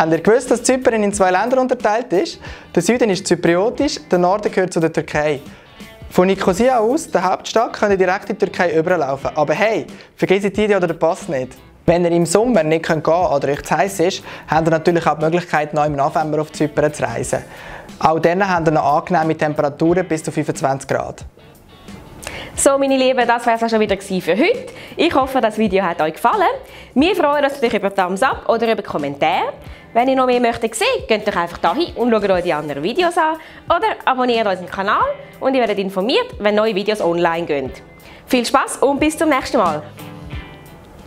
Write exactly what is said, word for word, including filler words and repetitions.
Habt ihr gewusst, dass Zypern in zwei Länder unterteilt ist? Der Süden ist zypriotisch, der Norden gehört zu der Türkei. Von Nikosia aus, der Hauptstadt, könnt ihr direkt in die Türkei überlaufen. Aber hey, vergesst die Idee oder den Pass nicht. Wenn ihr im Sommer nicht gehen könnt oder euch zu heiß ist, habt ihr natürlich auch die Möglichkeit, noch im November auf Zypern zu reisen. Auch dann habt ihr noch angenehme Temperaturen bis zu fünfundzwanzig Grad. So, meine Lieben, das war es auch schon wieder für heute. Ich hoffe, das Video hat euch gefallen. Wir freuen uns natürlich über Thumbs up oder über Kommentare. Wenn ihr noch mehr möchtet sehen, geht doch einfach dahin und schaut euch die anderen Videos an oder abonniert unseren Kanal und ihr werdet informiert, wenn neue Videos online gehen. Viel Spaß und bis zum nächsten Mal!